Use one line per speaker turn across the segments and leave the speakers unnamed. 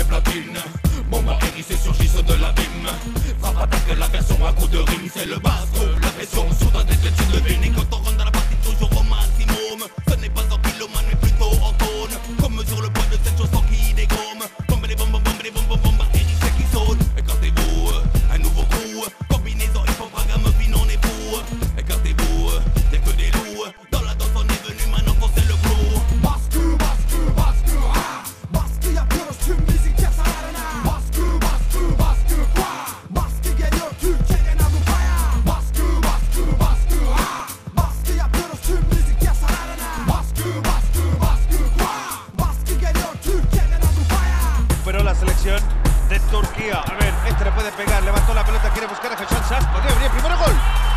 platine. Bomba hérissé surgissent de l'abîme. Frappe attaque la version à coup de rime. C'est le basco, la pression sur ta tête tu devines. Et quand on rentre dans la partie toujours au maximum. Ce n'est pas en kilomane mais plutôt en tonne. Comme sur le poids de cette chanson qui dégomme. Bombe les bombes, bombe les bombes, bombe hérissé qui saute. Écartez-vous, un nouveau coup. Combinaison hip hop, programme fin on est fou. Écartez-vous, y'a que des loups. Dans la danse on est venu maintenant foncer le clou.
Baskı, baskı, baskı, ha. Baskı yapıyoruz tüm müzik piyasalarına. Baskı, baskı, baskı, ha. Baskı geliyor Türkiye'den Avrupa'ya. Baskı, baskı, baskı, ha. Baskı yapıyoruz tüm müzik piyasalarına. Baskı, baskı, baskı, ha. Baskı geliyor Türkiye'den Avrupa'ya.
Pero la selección de Turquía. A ver, este le puede pegar, levantó la pelota, quiere buscar a Hasan Şaş. Podría venir primero gol.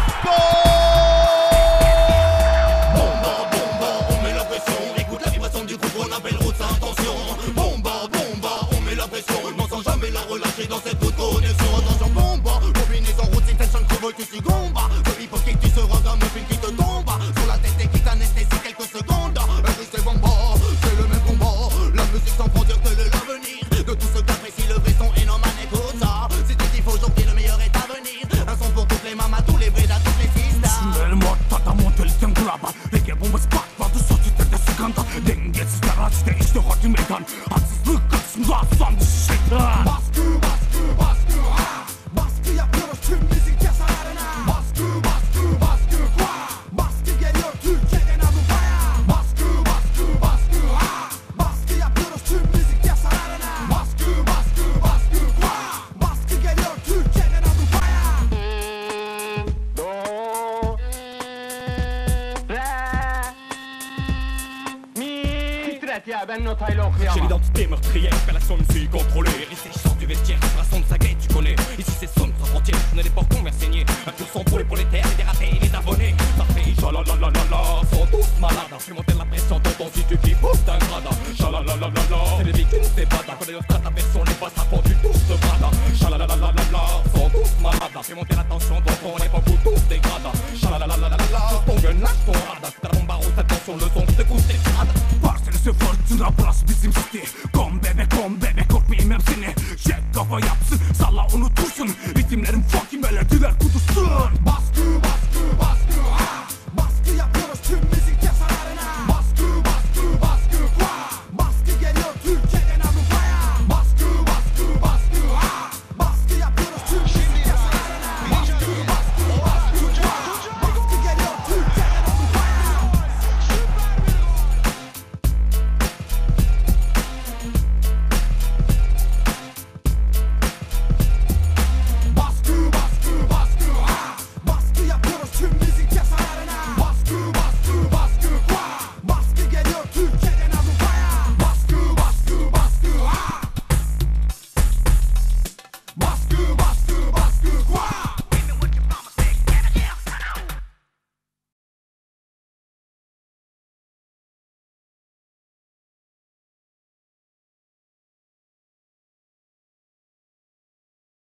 Bomba, bomba, on met la pression. Écoute la vibration du groupe, on appelle haute intention. Bomba, bomba, on met la pression. Non sans jamais la relâcher dans cette haute connexion. Attention, bomba, combinaison route, c'est tension, crevo, tu suis gomba. Comme hypocrite, tu seras d'un muffin qui te tombe. Sur la tête et qui t'anesthésie quelques secondes. Et c'est bomba, c'est le même combat. La musique sans frontières, tel est l'avenir. De tout ce qu'apprécie le veston et non man, écoute ça. Si tu dis aujourd'hui le meilleur est à venir. Un son pour toutes les mamas, tous les vrais, toutes les sisters.
Tünel ortada modelden glaba. Ege bombası patladı sosyetede sıkıntı. Dengesizler açtı işte hadi meydan. Haksızlık karşısında aslan dışı şeytan. Baskı, baskı, baskı, ha. Baskı yapıyoruz tüm müzik piyasalarına. Baskı, baskı, baskı, ha. Baskı geliyor Türkiye'den Avrupa'ya. Baskı, baskı, baskı, ha. Baskı yapıyoruz tüm müzik piyasalarına. Baskı, baskı, baskı, ha. Baskı geliyor Türkiye'den Avrupa'ya.
Ya ben notayla okuyamam.
J'ai l'identité meurtrière, fais l'action de suis contrôlée. Hérissé, je sors du vestiaire, vibration de sa gueule, tu connais. Ici c'est somme sans frontières, on est des porcs conversignés. Un pur sang pour les prolétaires, les dératés, les abonnés. Ça fait jalalalala, sont tous malades. Fais monter la pression, tonton si tu kiffes.